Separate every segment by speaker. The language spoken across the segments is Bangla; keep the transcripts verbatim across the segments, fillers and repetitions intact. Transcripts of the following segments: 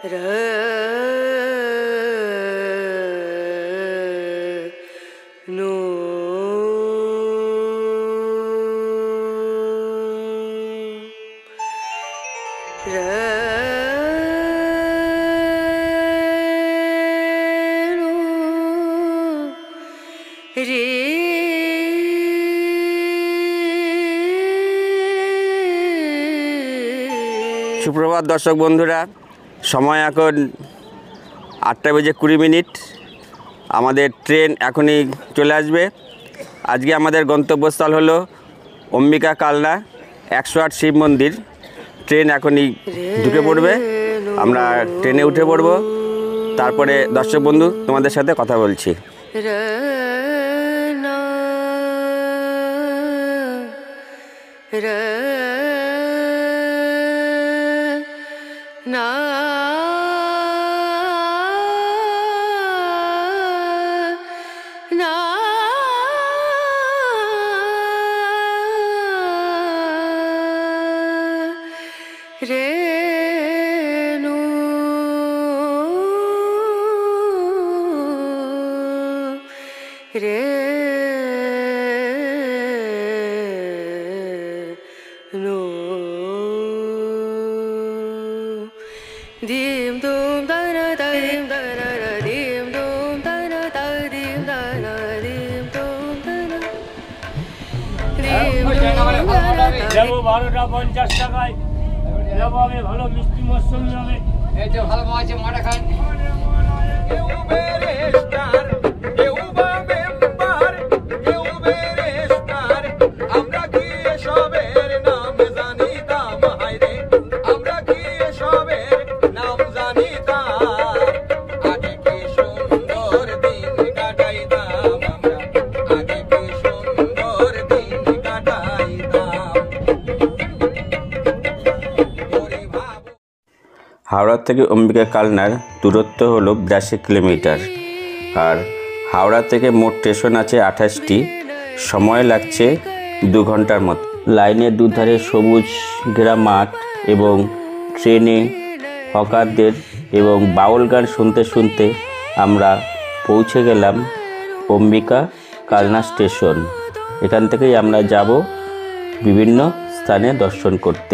Speaker 1: সুপ্রভাত দর্শক বন্ধুরা, সময় এখন আটটা বেজে কুড়ি মিনিট। আমাদের ট্রেন এখনই চলে আসবে। আজকে আমাদের গন্তব্যস্থল হলো অম্বিকা কালনা একশো আট শিব মন্দির। ট্রেন এখনই ঢুকে পড়বে, আমরা ট্রেনে উঠে পড়ব। তারপরে দর্শক বন্ধু তোমাদের সাথে কথা বলছি।
Speaker 2: যাবো বারোটা পঞ্চাশ টাকায় যাবো। আমি ভালো মিষ্টি মৌসুমি হবে, এই যে ভালো আছে মাটা খান।
Speaker 1: হাওড়া থেকে অম্বিকা কালনার দূরত্ব হলো বিরাশি কিলোমিটার। আর হাওড়া থেকে মোট স্টেশন আছে আঠাশটি। সময় লাগছে দু ঘন্টার মতো। লাইনের দুধারে সবুজ ঘেরা মাঠ এবং ট্রেনে হকারদের এবং বাউল গান শুনতে শুনতে আমরা পৌঁছে গেলাম অম্বিকা কালনা স্টেশন। এখান থেকেই আমরা যাব বিভিন্ন স্থানে দর্শন করতে।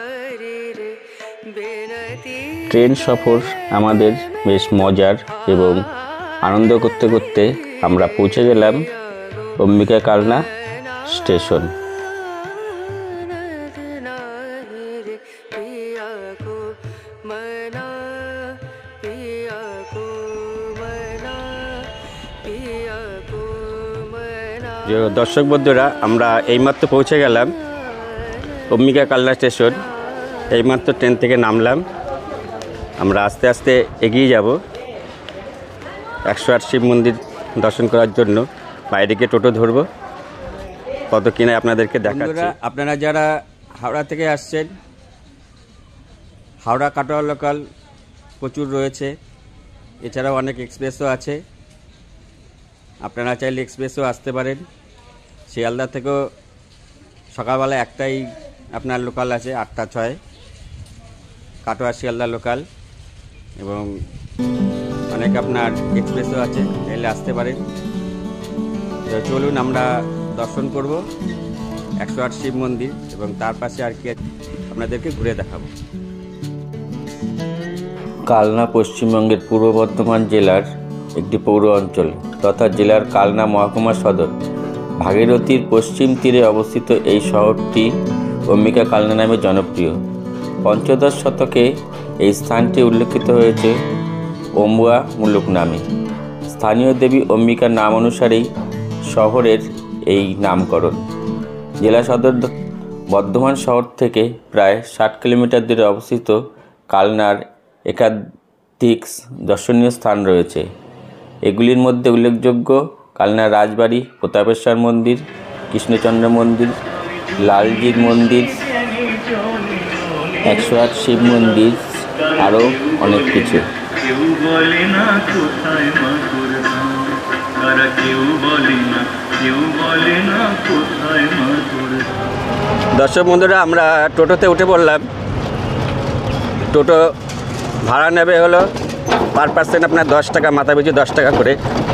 Speaker 1: ট্রেন সফর আমাদের বেশ মজার এবং আনন্দ করতে করতে আমরা পৌঁছে গেলাম অম্বিকা কালনা স্টেশন। দর্শক বন্ধুরা, আমরা এইমাত্র পৌঁছে গেলাম অম্বিকা কালনা স্টেশন। এইমাত্র ট্রেন থেকে নামলাম। আমরা আস্তে আস্তে এগিয়ে যাব একশো আট শিব মন্দির দর্শন করার জন্য। বাইরে গিয়ে টোটো ধরবো, কত কিনা আপনাদেরকে দেখাচ্ছি। আপনারা যারা হাওড়া থেকে আসছেন, হাওড়া কাটোয়া লোকাল প্রচুর রয়েছে, এছাড়াও অনেক এক্সপ্রেসও আছে। আপনারা চাইলে এক্সপ্রেসও আসতে পারেন। শিয়ালদা থেকেও সকালবেলা একটাই আপনার লোকাল আছে, আটটা ছয়, কাটোয়া শিয়ালদা লোকাল, এবং অনেক আপনার এক্সপ্রেসও আছে, এলে আসতে পারেন। তো চলুন আমরা দর্শন করব একশো আট শিব মন্দির, এবং তার পাশে আর কি আপনাদেরকে ঘুরে দেখাবো। কালনা পশ্চিমবঙ্গের পূর্ব বর্ধমান জেলার একটি পৌর অঞ্চল তথা জেলার কালনা মহকুমা সদর। ভাগীরথীর পশ্চিম তীরে অবস্থিত এই শহরটি অম্বিকা কালনা নামে জনপ্রিয়। পঞ্চদশ শতকে এই স্থানটি উল্লেখিত হয়েছে অম্বুয়া মুলুক নামে। স্থানীয় দেবী অম্বিকার নাম অনুসারেই শহরের এই নামকরণ। জেলা সদর বর্ধমান শহর থেকে প্রায় ষাট কিলোমিটার দূরে অবস্থিত কালনার একাধিক দর্শনীয় স্থান রয়েছে। এগুলির মধ্যে উল্লেখযোগ্য কালনার রাজবাড়ি, প্রতাপেশ্বর মন্দির, কৃষ্ণচন্দ্র মন্দির, লালজির মন্দির, একশো আট শিব মন্দির, আরও অনেক কিছু। দর্শক বন্ধুরা, আমরা টোটোতে উঠে পড়লাম। টোটো
Speaker 3: ভাড়া নেবে হলো পার পার্সেন্ট আপনার দশ টাকা, মাথা পিছু দশ টাকা করে।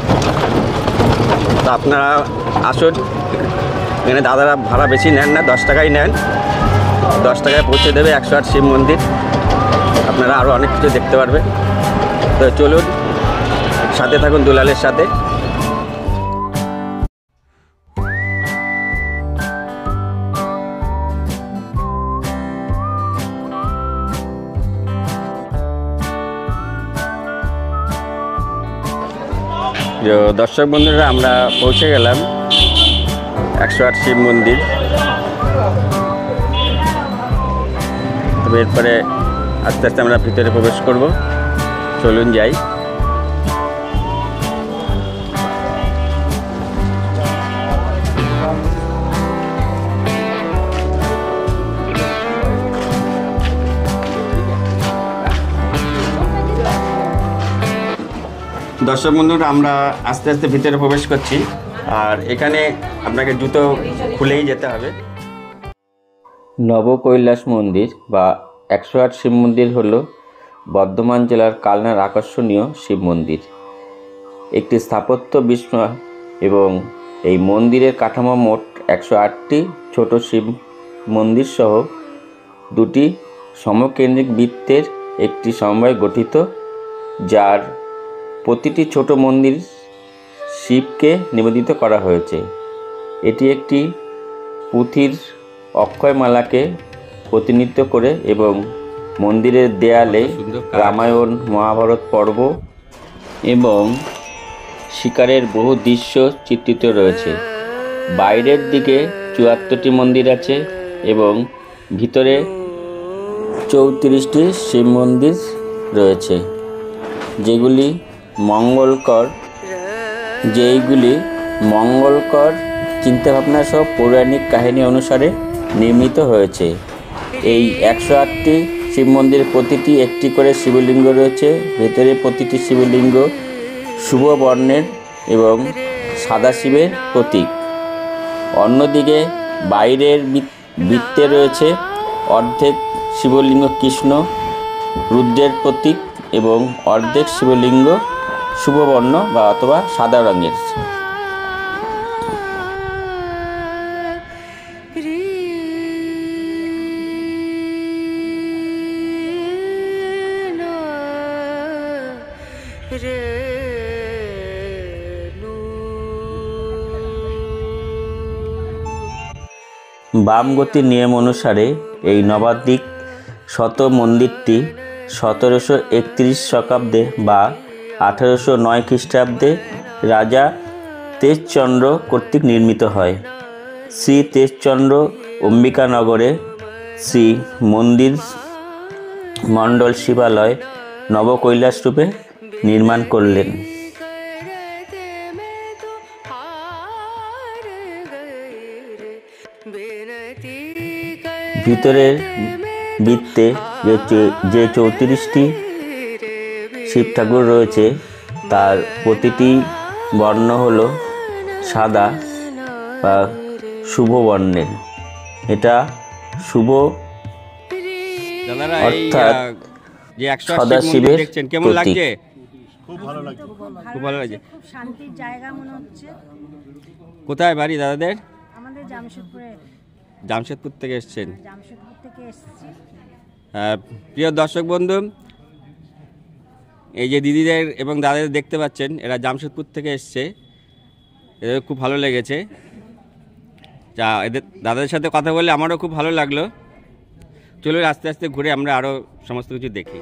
Speaker 3: তো আপনারা আসুন, এখানে দাদারা ভাড়া বেশি নেন না, দশ টাকাই নেন। দশ টাকায় পৌঁছে দেবে একশো আট শিব মন্দির। আপনারা আরও অনেক কিছু দেখতে পারবেন। তো চলুন, সাথে থাকুন দুলালের সাথে। দর্শক বন্ধুরা, আমরা পৌঁছে গেলাম একশো আট শিব মন্দির। তবে এরপরে আস্তে আস্তে আমরা ভিতরে প্রবেশ করব। চলুন যাই। দর্শক বন্ধুরা, আমরা আস্তে আস্তে ভিতরে প্রবেশ করছি। আর এখানে আপনাকে জুতো খুলেই যেতে হবে।
Speaker 1: নবকৈলাস মন্দির বা একশো আট শিব মন্দির হল বর্ধমান জেলার কালনার আকর্ষণীয় শিব মন্দির। একটি স্থাপত্য বিস্ময় এবং এই মন্দিরের কাঠামো মোট একশো আটটি ছোট শিব মন্দির সহ দুটি সমকেন্দ্রিক বৃত্তের একটি সমবায় গঠিত, যার প্রতিটি ছোট মন্দির শিবকে নিবেদিত করা হয়েছে। এটি একটি পুঁথির অক্ষয়মালাকে প্রতিনিধিত্ব করে এবং মন্দিরের দেয়ালে রামায়ণ, মহাভারত পর্ব এবং শিকারের বহু দৃশ্য চিত্রিত রয়েছে। বাইরের দিকে চুয়াত্তরটি মন্দির আছে এবং ভিতরে চৌত্রিশটি শিব মন্দির রয়েছে, যেগুলি মঙ্গলকর যেইগুলি মঙ্গলকর চিন্তাভাবনা সহ পৌরাণিক কাহিনী অনুসারে নির্মিত হয়েছে। এই একশো আটটি শিব মন্দিরের প্রতিটি একটি করে শিবলিঙ্গ রয়েছে। ভেতরে প্রতিটি শিবলিঙ্গ শুভ বর্ণের এবং সাদা শিবের প্রতীক। অন্যদিকে বাইরের বৃত্তে রয়েছে অর্ধেক শিবলিঙ্গ কৃষ্ণ রুদ্রের প্রতীক এবং অর্ধেক শিবলিঙ্গ শুভবর্ণ বা অথবা সাদা রঙের। বাম গতির নিয়ম অনুসারে এই নবাদিক শত মন্দিরটি সতেরোশো একত্রিশ শতাব্দে বা আঠারোশো নয় খ্রিস্টাব্দে রাজা তেজচন্দ্র কর্তৃক নির্মিত হয়। শ্রী তেজচন্দ্র অম্বিকানগরে শ্রী মন্দির মণ্ডল শিবালয় নবকৈলাস রূপে নির্মাণ করলেন। ভিতরের বৃত্তে যে চৌত্রিশটি শিব ঠাকুর রয়েছে তার প্রতিটি বর্ণ হল সাদা বা শুভ বর্ণের। এটা শুভ অর্থাৎ সদা শিবের
Speaker 3: কেমন লাগছে?
Speaker 4: খুব ভালো লাগছে,
Speaker 3: খুব ভালো লাগছে।
Speaker 4: খুব শান্তির জায়গা মনে হচ্ছে।
Speaker 3: কোথায় বাড়ি দাদাদের?
Speaker 4: আমাদের জামশেদপুরে।
Speaker 3: জামশেদপুর থেকে এসেছেন?
Speaker 4: জামশেদপুর থেকে এসেছি।
Speaker 3: প্রিয় দর্শক বন্ধু, এই যে দিদিদের এবং দাদাদের দেখতে পাচ্ছেন, এরা জামশেদপুর থেকে এসছে। এদের খুব ভালো লেগেছে। যা এদের দাদাদের সাথে কথা বলে আমারও খুব ভালো লাগলো। চলুন আস্তে আস্তে ঘুরে আমরা আরও সমস্ত কিছু দেখি।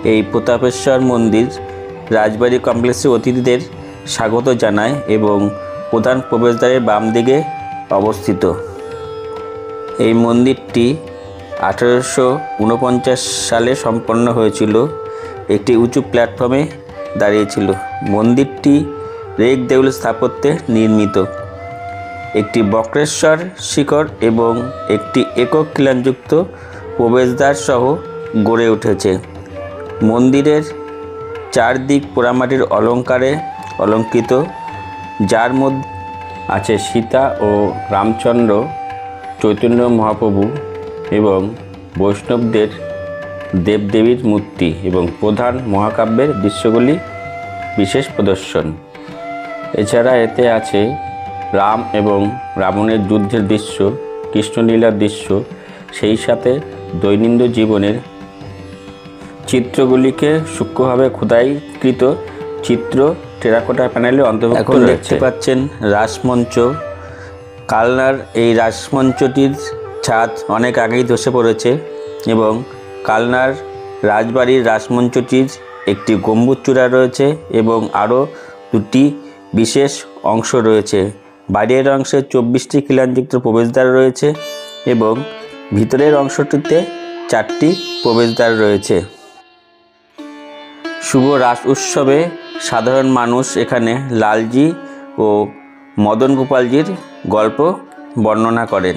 Speaker 1: এই প্রতাপেশ্বর মন্দির রাজবাড়ি কমপ্লেক্সের অতিথিদের স্বাগত জানায় এবং প্রধান প্রবেশদ্বারের বাম দিকে অবস্থিত। এই মন্দিরটি আঠারোশো উনপঞ্চাশ সালে সম্পন্ন হয়েছিল। একটি উঁচু প্ল্যাটফর্মে দাঁড়িয়েছিল। মন্দিরটি রেখ দেউল স্থাপত্যে নির্মিত। একটি বক্রেশ্বর শিখর এবং একটি একক খিলানযুক্ত প্রবেশদ্বার সহ গড়ে উঠেছে। মন্দিরের চারদিক পোড়ামাটির অলঙ্কারে অলঙ্কৃত, যার মধ্যে আছে সীতা ও রামচন্দ্র, চৈতন্য মহাপ্রভু এবং বৈষ্ণবদের দেবদেবীর মূর্তি এবং প্রধান মহাকাব্যের দৃশ্যগুলি বিশেষ প্রদর্শন। এছাড়া এতে আছে রাম এবং রাবণের যুদ্ধের দৃশ্য, কৃষ্ণলীলার দৃশ্য, সেই সাথে দৈনন্দিন জীবনের চিত্রগুলিকে সূক্ষ্মভাবে খোদাইকৃত চিত্র টেরাকোটা প্যানেলে অন্তর্ভুক্ত রয়েছে। এখন দেখতে পাচ্ছেন রাসমঞ্চ। কালনার এই রাসমঞ্চটির ছাদ অনেক আগেই ধসে পড়েছে এবং কালনার রাজবাড়ির রাসমঞ্চটির একটি গম্বুজ চূড়া রয়েছে এবং আরও দুটি বিশেষ অংশ রয়েছে। বাইরের অংশে চব্বিশটি খিলানযুক্ত প্রবেশদ্বার রয়েছে এবং ভিতরের অংশটিতে চারটি প্রবেশদ্বার রয়েছে। শুভ রাস উৎসবে সাধারণ মানুষ এখানে লালজি ও মদন গোপালজির গল্প বর্ণনা করেন।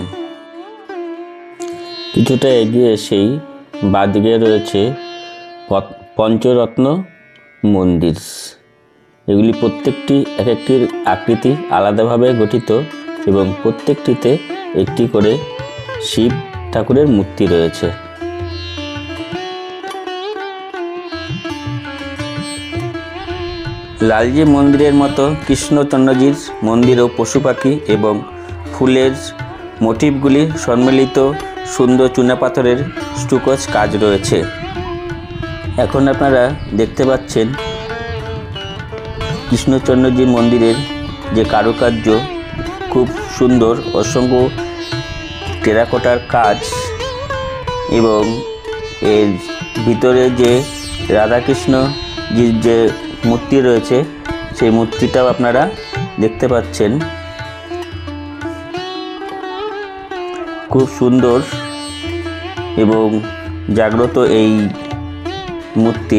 Speaker 1: কিছুটা এগিয়ে এসেই বাঁদিকে রয়েছে পঞ্চরত্ন মন্দির। এগুলি প্রত্যেকটি এক একটির আকৃতি আলাদাভাবে গঠিত এবং প্রত্যেকটিতে একটি করে শিব ঠাকুরের মূর্তি রয়েছে। লালজি মন্দিরের মতো কৃষ্ণচন্দ্রজির মন্দিরও পশু পাখি এবং ফুলের মোটিভগুলি সম্মিলিত সুন্দর চুনাপাথরের স্টুকোজ কাজ রয়েছে। এখন আপনারা দেখতে পাচ্ছেন কৃষ্ণচন্দ্রজি মন্দিরের যে কারুকার্য খুব সুন্দর, অসংখ্য টেরাকোটার কাজ এবং এর ভিতরে যে রাধাকৃষ্ণজির যে মূর্তি রয়েছে সেই মূর্তিটাও আপনারা দেখতে পাচ্ছেন। খুব সুন্দর এবং জাগ্রত এই মূর্তি,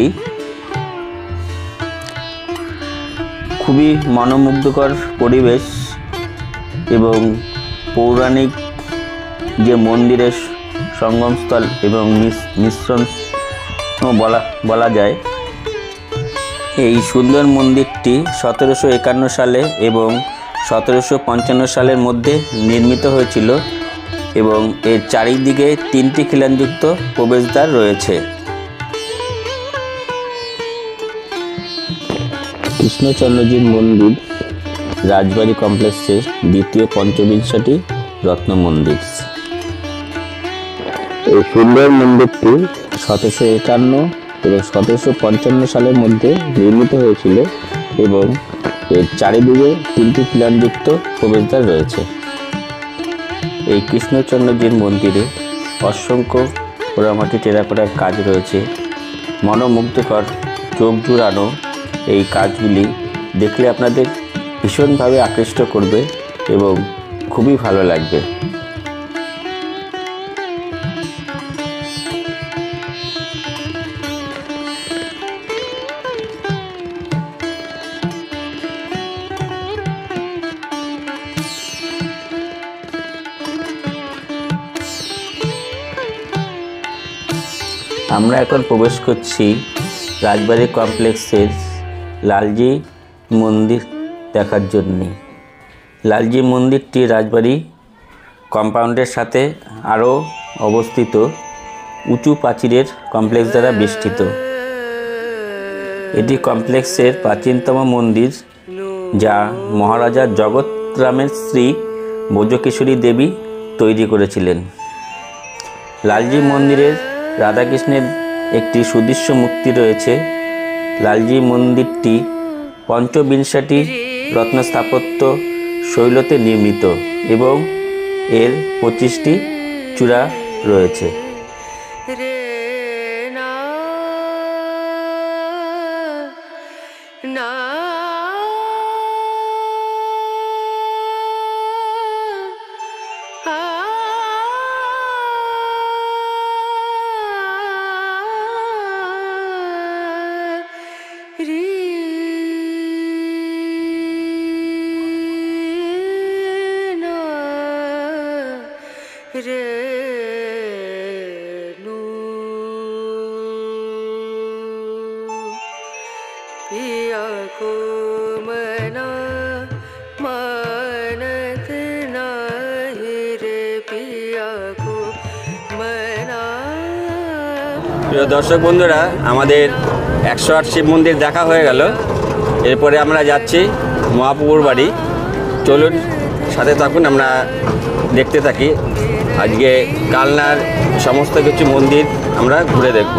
Speaker 1: খুবই মনোমুগ্ধকর পরিবেশ এবং পৌরাণিক যে মন্দিরের সঙ্গমস্থল এবং মিশ্রণ বলা বলা যায়। এই সুন্দর মন্দিরটি সতেরোশো একান্ন সালে এবং সতেরোশো পঞ্চান্ন সালের মধ্যে নির্মিত হয়েছিল এবং এর চারিদিকে তিনটি খিলানযুক্ত প্রবেশদ্বার রয়েছে। কৃষ্ণচন্দ্রজির মন্দির রাজবাড়ি কমপ্লেক্সের দ্বিতীয় পঞ্চবিংশতি রত্ন মন্দির। এই সুন্দর মন্দিরটি সতেরোশো একান্ন এবং সতেরোশো পঞ্চান্ন সালের মধ্যে নির্মিত হয়েছিল এবং এর চারিদিকে তিনটি খিলানযুক্ত প্রবেশদ্বার রয়েছে। এই কৃষ্ণচন্দ্রজির মন্দিরে অসংখ্য পোড়ামাটি টেরাকোটার কাজ রয়েছে। মনোমুগ্ধকর, চোখ জুড়ানো এই কাজগুলি দেখলে আপনাদের ভীষণভাবে আকৃষ্ট করবে এবং খুবই ভালো লাগবে। আমরা এখন প্রবেশ করছি রাজবাড়ি কমপ্লেক্সের লালজি মন্দির দেখার জন্যে। লালজি মন্দিরটি রাজবাড়ি কম্পাউন্ডের সাথে আরও অবস্থিত উঁচু প্রাচীরের কমপ্লেক্স দ্বারা বেষ্টিত। এটি কমপ্লেক্সের প্রাচীনতম মন্দির, যা মহারাজা জগৎরামের স্ত্রী ব্রজকেশরী দেবী তৈরি করেছিলেন। লালজি মন্দিরের রাধাকৃষ্ণের একটি সুদৃশ্য মূর্তি রয়েছে। লালজি মন্দিরটি পঞ্চবিংশতি রত্ন স্থাপত্য শৈলীতে নির্মিত এবং এর পঁচিশটি চূড়া রয়েছে।
Speaker 5: पिया को मना मानत नाही रे पिया को मना।
Speaker 3: প্রিয় দর্শক বন্ধুরা, আমাদের একশো আট শিব মন্দির দেখা হয়ে গেল। এরপরে আমরা যাচ্ছি মহাপুকুর বাড়ি। চলুন সাথে থাকুন, আমরা দেখতে থাকি। আজকে কালনার সমস্ত কিছু মন্দির আমরা ঘুরে দেখব।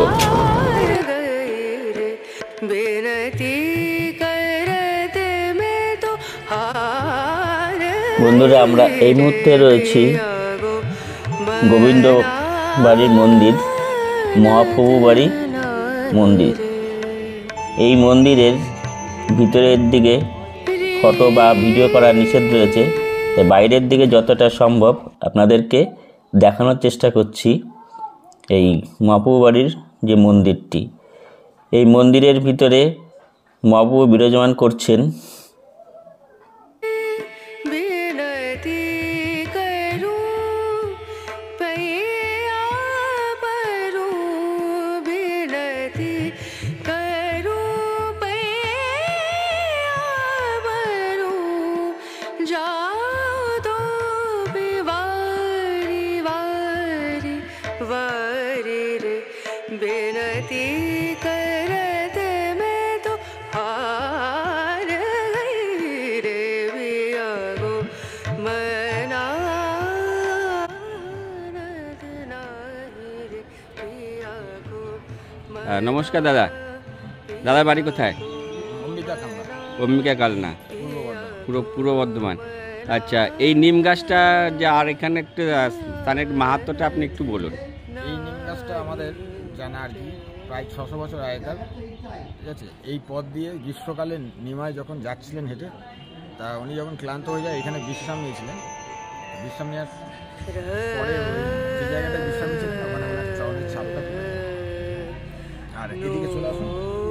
Speaker 1: বন্ধুরা, আমরা এই মুহূর্তে রয়েছি গোবিন্দ বাড়ির মন্দির, মহাপ্রভু বাড়ি মন্দির। এই মন্দিরের ভিতরের দিকে ফটো বা ভিডিও করা নিষেধ রয়েছে, তাই বাইরের দিকে যতটা সম্ভব আপনাদেরকে দেখানোর চেষ্টা করছি। এই মহাপ্রভু বাড়ির যে মন্দিরটি, এই মন্দিরের ভিতরে মহাপ্রভু বিরাজমান করছেন।
Speaker 5: बेनती करत मैं तो हार गई रे पिया को मना नाही रे पिया को।
Speaker 3: আহ, নমস্কার দাদা। দাদার বাড়ি কোথায়? অম্বিকা কালনা, পুরো পূর্ব বর্ধমান। আচ্ছা, এই নিম গাছটা যে আর এখানে একটু স্থানের মাহাত্ম্যটা আপনি একটু বলুন।
Speaker 6: এই নিম গাছটা আমাদের জানা আর কি প্রায় ছশো বছর আগেকার, ঠিক আছে। এই পথ দিয়ে গ্রীষ্মকালে নিমাই যখন যাচ্ছিলেন হেঁটে, তা উনি যখন ক্লান্ত হয়ে যায় এখানে বিশ্রাম নিয়েছিলেন। বিশ্রাম নেওয়ার পরে যে জায়গাটা বিশ্রাম নিয়েছিলেন ওখানে ওনার চরণের ছাপটা পড়ে। আর এদিকে চলে আসুন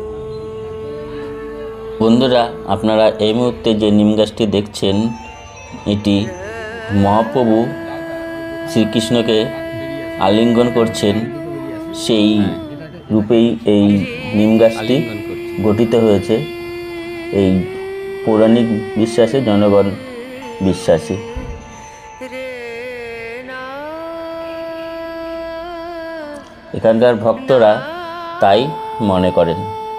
Speaker 1: বন্ধুরা, আপনারা এই মুহূর্তে যে নিম গাছটি দেখছেন, এটি মহাপ্রভু শ্রীকৃষ্ণকে আলিঙ্গন করছেন, সেই রূপেই এই নিম গাছটি গঠিত হয়েছে। এই পৌরাণিক বিশ্বাসে জনগণ বিশ্বাসী। এখানকার ভক্তরা তাই মনে করেন।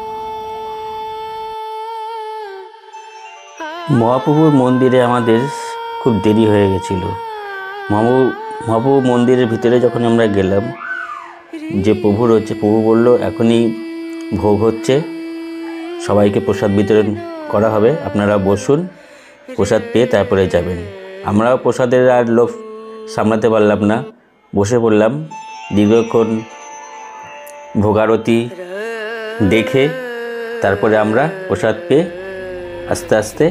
Speaker 1: মহাপ্রভুর মন্দিরে আমাদের খুব দেরি হয়ে গেছিল। মহাপ্রভু মহাপ্রভু মন্দিরের ভিতরে যখন আমরা গেলাম, যে প্রভু রয়েছে, প্রভু বলল এখনই ভোগ হচ্ছে, সবাইকে প্রসাদ বিতরণ করা হবে, আপনারা বসুন, প্রসাদ পেয়ে তারপরে যাবেন। আমরাও প্রসাদের আর লোভ সামলাতে পারলাম না, বসে পড়লাম। দীর্ঘক্ষণ ভোগারতি দেখে তারপরে আমরা প্রসাদ পেয়ে আস্তে আস্তে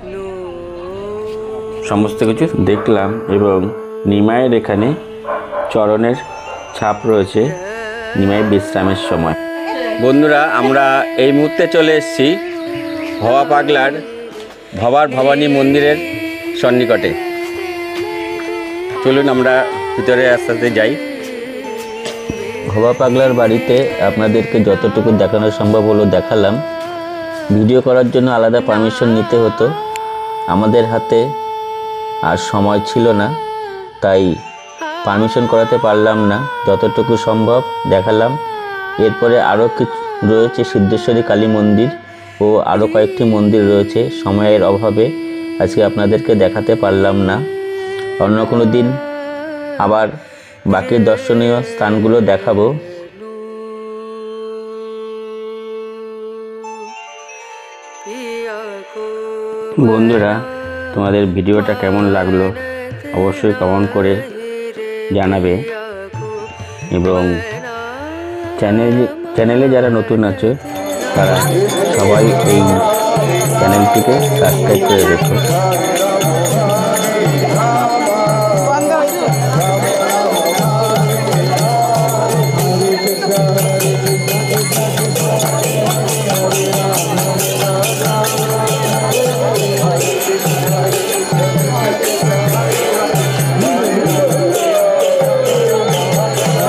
Speaker 1: সমস্ত কিছু দেখলাম এবং নিমাইয়ের এখানে চরণের ছাপ রয়েছে নিমাইয়ের বিশ্রামের সময়।
Speaker 3: বন্ধুরা, আমরা এই মুহূর্তে চলে এসেছি ভবা পাগলার ভবার ভবানী মন্দিরের সন্নিকটে। চলুন আমরা ভিতরে আস্তে আস্তে যাই।
Speaker 1: ভবা পাগলার বাড়িতে আপনাদেরকে যতটুকু দেখানো সম্ভব হলো দেখালাম। ভিডিও করার জন্য আলাদা পারমিশন নিতে হতো, আমাদের হাতে আর সময় ছিল না, তাই পারমিশন করাতে পারলাম না। যতটুকু সম্ভব দেখালাম। এরপরে আরও কিছু রয়েছে, সিদ্ধেশ্বরী কালী মন্দির ও আরও কয়েকটি মন্দির রয়েছে। সময়ের অভাবে আজকে আপনাদেরকে দেখাতে পারলাম না। অন্য কোনো দিন আবার বাকি দর্শনীয় স্থানগুলো দেখাবো। বন্ধুরা, তোমাদের ভিডিওটা কেমন লাগলো অবশ্যই কমেন্ট করে জানাবে এবং চ্যানেল চ্যানেলে যারা নতুন আছে তারা সবাই এই চ্যানেলটিকে সাবস্ক্রাইব করে রেখো।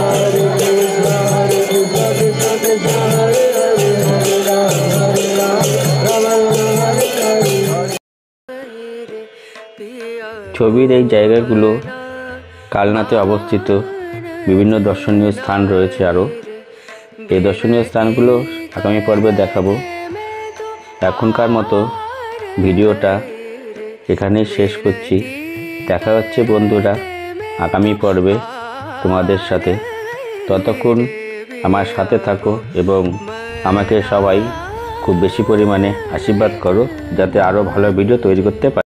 Speaker 5: Hare
Speaker 1: ছবির এই জায়গাগুলো কালনাতে অবস্থিত। বিভিন্ন দর্শনীয় স্থান রয়েছে আরও। এই দর্শনীয় স্থানগুলো আগামী পর্বে দেখাবো। এখনকার মতো ভিডিওটা এখানেই শেষ করছি। দেখা হচ্ছে বন্ধুরা আগামী পর্বে তোমাদের সাথে। ততক্ষণ আমার সাথে থাকো এবং আমাকে সবাই খুব বেশি পরিমাণে আশীর্বাদ করো, যাতে আরও ভালো ভিডিও তৈরি করতে পারি।